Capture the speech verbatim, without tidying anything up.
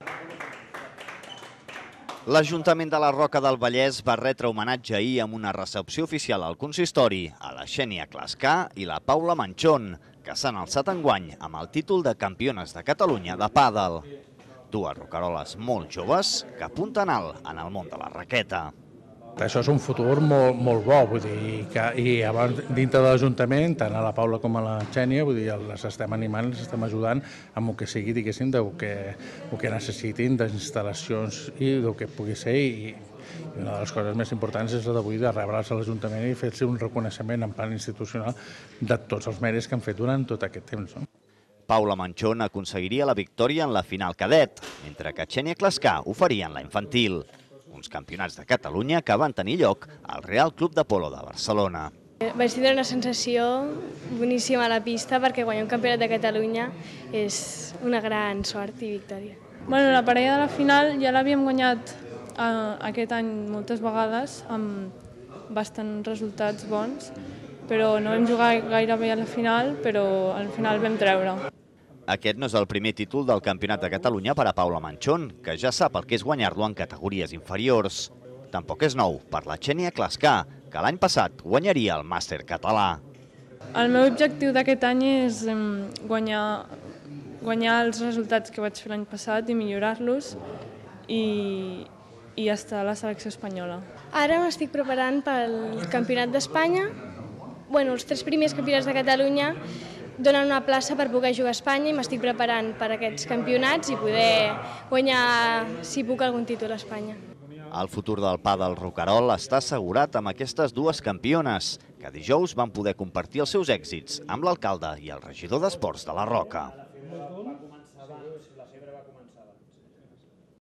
L'Ajuntament de la Roca del Vallès va retre homenatge ahir amb una recepció oficial al consistori a la Xènia Clascar i la Paula Manchón, que s'han alçat enguany amb el títol de campiones de Catalunya de pàdel. Dues roqueroles molt joves que apunten alt en el món de la raqueta. Això és un futur molt, molt bo, vull dir, que, i abans, dintre de l'Ajuntament, tant a la Paula com a la Xènia, vull dir, les estem animant, les estem ajudant amb el que sigui, diguéssim, del que, el que necessitin, d'instal·lacions i del que pugui ser, i, i una de les coses més importants és la d'avui de rebre'ls a l'Ajuntament i fer-se un reconeixement en plan institucional de tots els mèrits que han fet durant tot aquest temps. No? Paula Manchón aconseguiria la victòria en la final cadet, mentre que Xènia Clascar ho faria en la infantil. Uns campionats de Catalunya que van tenir lloc al Real Club de Polo de Barcelona. Vaig tindre una sensació boníssima a la pista perquè guanyar un campionat de Catalunya és una gran sort i victòria. Bueno, la parella de la final ja l'havíem guanyat eh, aquest any moltes vegades amb bastants resultats bons, però no vam jugar gaire bé a la final, però al final vam treure. Aquest no és el primer títol del Campionat de Catalunya per a Paula Manchón, que ja sap el que és guanyar-lo en categories inferiors. Tampoc és nou per la Xènia Clascar, que l'any passat guanyaria el màster català. El meu objectiu d'aquest any és guanyar, guanyar els resultats que vaig fer l'any passat i millorar-los i, i estar a la selecció espanyola. Ara m'estic preparant pel Campionat d'Espanya. Bueno, els tres primers campionats de Catalunya donen una plaça per poder jugar a Espanya i m'estic preparant per aquests campionats i poder guanyar, si puc, algun títol a Espanya. El futur del pàdel roquerol està assegurat amb aquestes dues campiones, que dijous van poder compartir els seus èxits amb l'alcalde i el regidor d'Esports de la Roca.